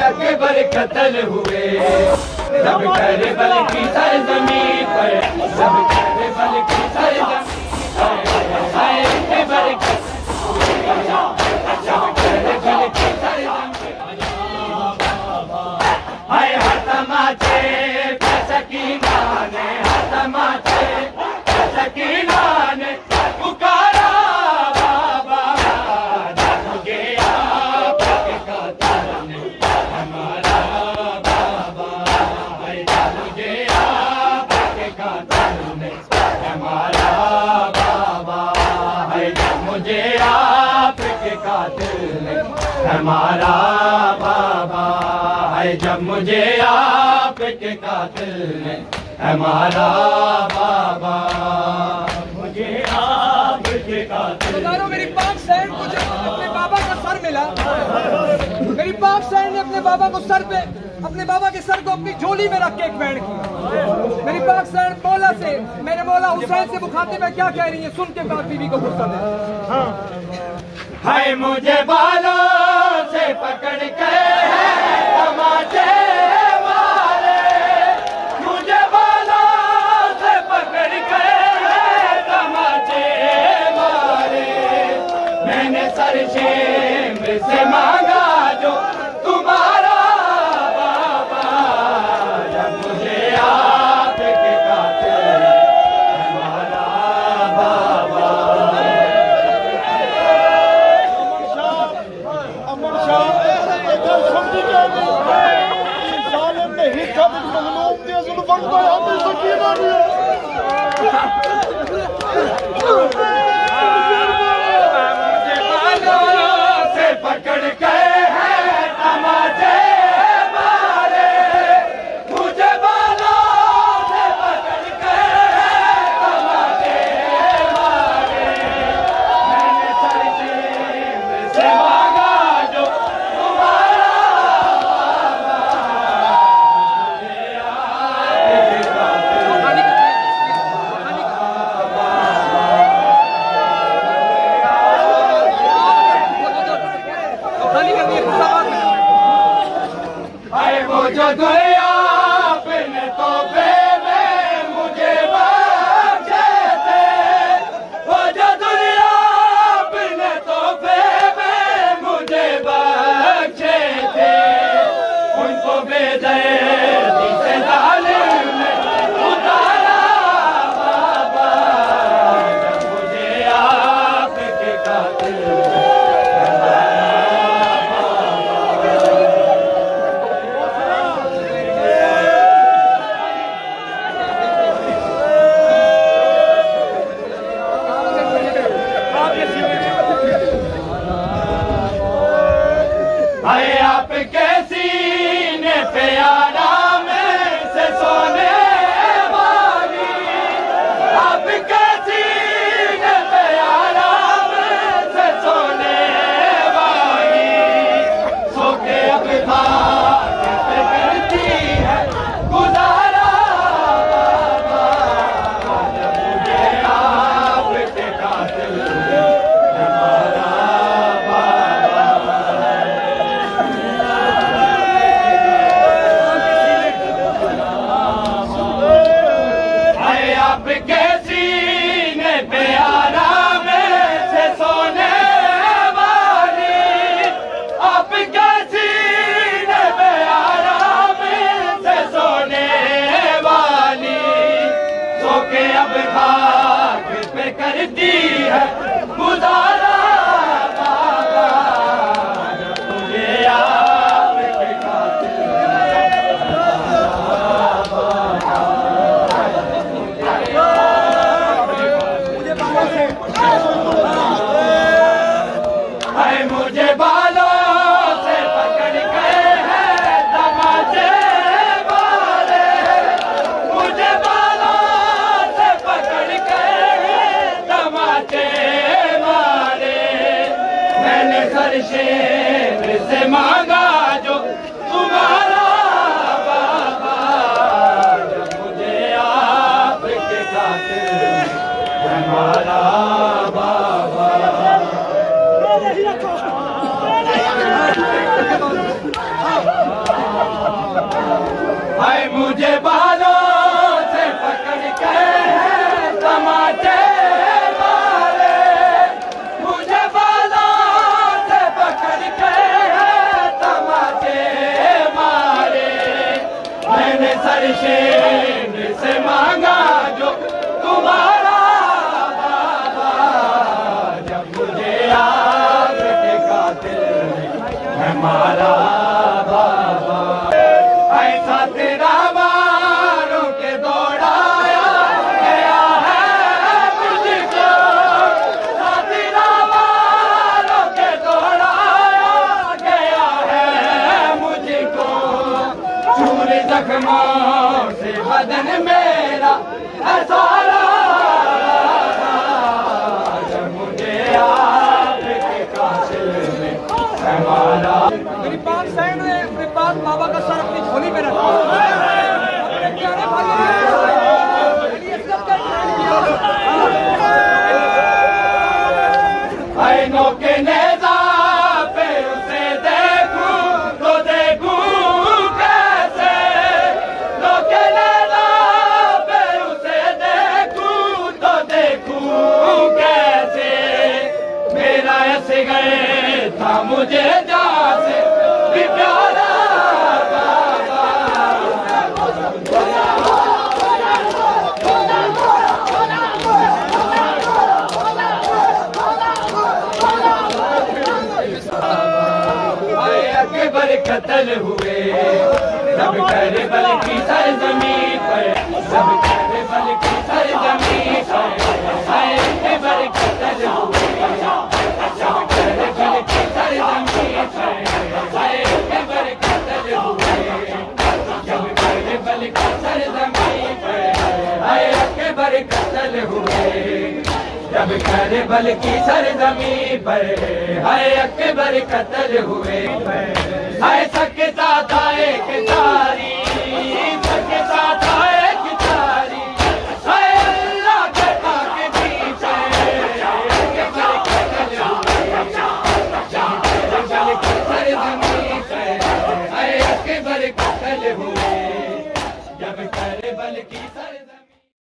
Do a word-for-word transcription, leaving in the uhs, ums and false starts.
अकबर कत्ल हुए, जब करबल की सरजमीन पर, जब करबल की सरजमीन पर अकबर कत्ल हुए, जब करबल की सरजमीन हाय हतमाचे सकीना ने, हतमाचे सकीना ने पुकारा बाबा, जब गया आपके कातिल ने हमारा बाबा, हाय जब गया आपके कातिल ने हमारा बाबा, हाय जब मुझे आपके कातिल ने हमारा बाबा, हाय जब मुझे आपके कातिल ने हमारा बाबा, मुझे आपके कातिल। मेरी पाक सैन को जब अपने बाबा का सर मिला, मेरी पाक सैन ने अपने बाबा को सर पे, अपने बाबा के सर को अपनी झोली में रख के एक बैंड की। मेरी पाक सैन मौला से, मेरे मौला हुसैन से मुखातिब है, क्या कह रही है सुन के पाक बीबी को गुस्सा दे। हाय मुझे बालों से पकड़ के तमाचे मारे, मुझे बालों से पकड़ के तमाचे मारे, मैंने सर शेम से मांगा जो तुम्हारा बाबा, जब मुझे आपके कातिल हमारा बाबा। से पकड़ के है तमाचे मारे, मुझे बालों से पकड़ के है तमाचे मारे, मैंने सर से मांगा जो तुम्हारा जो दुनिया अपने तोहफे में मुझे बख्शे थे, वो जो दुनिया अपने तोहफे में मुझे बख्शे थे, उनको बेदर्दी से जालिम ने उतारा बाबा, जब मुझे आपके कातिल हाय आपके सीने पे आराम से सोने वाली, आपके सीने पे आराम से सोने वाली, सो के अब भाग पे करती है गुजारा बाबा, जब मुझे आपके कातिल हमारा आपके सीने पे आराम से सोने वाली, आपके सीने पे आराम से सोने वाली, सो के अब खाक पे करती है गुजारा बाबा, जब मुझे आपके कातिल हाय मुझे बालों से पकड़ के है तमाचे मारे, मुझे बालों से पकड़ के है तमाचे मारे, मैंने सर शेर से मांगा जो तुम्हारा बाबा, जब मुझे आपके कातिल हमारा बाबा। मुझे बालों से पकड़ के तमाचे मारे, मुझे बालों से पकड़ के तमाचे मारे। मैंने सरशेर से मांगा जो तुम्हारा बाबा, जब मुझे याद के कातिल है मारा बाबा। ऐसा तेरा मारों के दौड़ाया गया है मुझको, ऐसा तेरा मारों के दौड़ाया गया है मुझको। चूर जख्मों से बदन मेरा है सारा, जब मुझे याद के कातिल में है मारा। मेरी पाक सैन ने अपने पाक बाबा का सर अपनी झोली में रखा, अपने प्यारे भाइयों ने मेरी इज्जत का ख्याल किया। ऐनों के नेज़ा पे उसे देखूं तो देखूं कैसे, ऐनों के नेज़ा पे उसे देखूं तो देखूं कैसे। मेरा असग़र था मुझे जान से भी प्यारा बाबा, अकबर कत्ल हुए सब करबल की सरजमीन पर, सब करबल की सरजमीन पर। अकबर कत्ल हुए सब करबल की सरजमीन पर, अकबर कत्ल हुए सब करबल की सरजमीन पर। अकबर कत्ल हुए जब करबल की सरजमीन पर, हाय अकबर कत्ल हुए। हाय सकता था एक तारी